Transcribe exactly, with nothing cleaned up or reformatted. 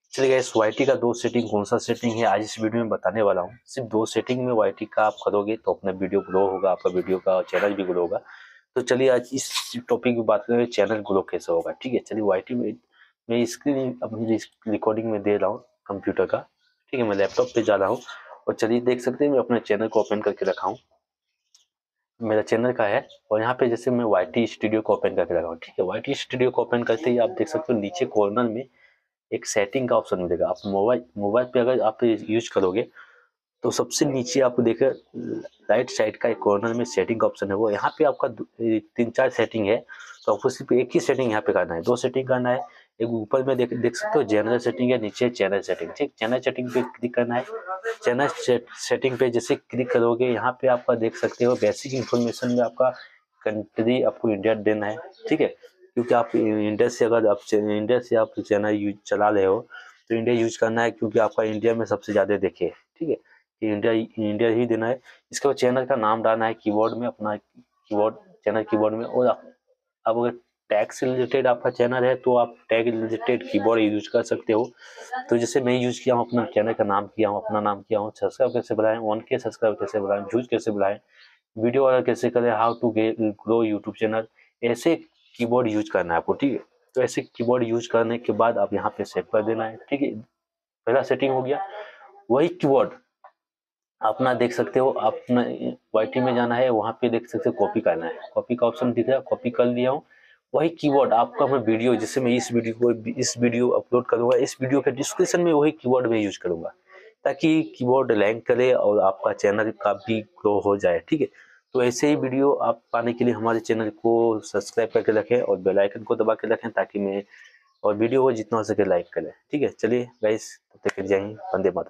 चलिए guys, YT का दो सेटिंग कौन सा सेटिंग है आज इस वीडियो में बताने वाला हूँ। सिर्फ दो सेटिंग में वाईटी का आप करोगे तो अपना वीडियो ग्रो होगा, आपका वीडियो का चैनल भी ग्रो होगा। तो चलिए आज इस टॉपिक की बात करें, चैनल ग्रो कैसे होगा। ठीक है, चलिए वाईटी में मैं स्क्रीन अपनी रिकॉर्डिंग में दे रहा हूँ कंप्यूटर का। ठीक है, मैं लैपटॉप पे जा रहा हूँ और चलिए देख सकते हैं मैं अपने चैनल को ओपन करके रखा हूँ, मेरा चैनल का है। और यहाँ पे जैसे मैं वाईटी स्टूडियो को ओपन करके रखा हूँ। ठीक है, वाईटी स्टूडियो को ओपन करते ही आप देख सकते हो नीचे कॉर्नर में एक सेटिंग का ऑप्शन मिलेगा। आप मोबाइल मोबाइल पे अगर आप यूज करोगे तो सबसे नीचे आपको देखे राइट साइड का एक कॉर्नर में सेटिंग का ऑप्शन है, वो यहाँ पे आपका तीन चार सेटिंग है। तो आपको सिर्फ एक ही सेटिंग यहाँ पे करना है, दो सेटिंग करना है। एक ऊपर में देख देख सकते हो जनरल सेटिंग है, नीचे चैनल सेटिंग। ठीक, चैनल सेटिंग पे क्लिक करना है। चैनल सेटिंग पे जैसे क्लिक करोगे यहाँ पे आपका देख सकते हो बेसिक इन्फॉर्मेशन में आपका कंट्री आपको इंडिया देना है। ठीक है, क्योंकि आप इंडिया से अगर आप इंडिया से आप चैनल यूज चला रहे हो तो इंडिया यूज करना है, क्योंकि आपका इंडिया में सबसे ज़्यादा देखे। ठीक है, इंडिया इंडिया ही देना है। इसके बाद चैनल का नाम डालना है कीबोर्ड में, अपना कीबोर्ड चैनल कीबोर्ड में। और आप अब अगर टैग से रिलेटेड आपका चैनल है तो आप टैग रिलेटेड कीबोर्ड यूज कर सकते हो। तो जैसे मैं यूज किया हूँ, अपना चैनल का नाम किया हूँ, अपना नाम किया हूँ, सब्सक्राइब कैसे बढ़ाएं, वन के सब्सक्राइब कैसे बढ़ाएं, व्यूज कैसे बढ़ाएं, वीडियो वाला कैसे करें, how to grow YouTube channel, ऐसे कीबोर्ड यूज करना है आपको। ठीक है, तो ऐसे कीबोर्ड यूज करने के बाद आप यहाँ पे सेव कर देना है। ठीक है, पहला सेटिंग हो गया। वही कीबोर्ड अपना देख सकते हो, अपना वाईटी में जाना है, वहाँ पे देख सकते हो कॉपी करना है, कॉपी का ऑप्शन दिख रहा है, कॉपी कर लिया हूँ। वही कीवर्ड आपका मैं वीडियो जैसे मैं इस वीडियो को इस वीडियो अपलोड करूंगा, इस वीडियो के डिस्क्रिप्शन में वही कीवर्ड में यूज करूंगा, ताकि कीवर्ड रैंक करे और आपका चैनल का भी ग्रो हो जाए। ठीक है, तो ऐसे ही वीडियो आप पाने के लिए हमारे चैनल को सब्सक्राइब करके रखें और बेल आइकन को दबा के रखें, ताकि मैं और वीडियो को जितना हो सके लाइक करें। ठीक है, चलिए गाइस, तब तक के लिए जय हिंद, वंदे मातरम।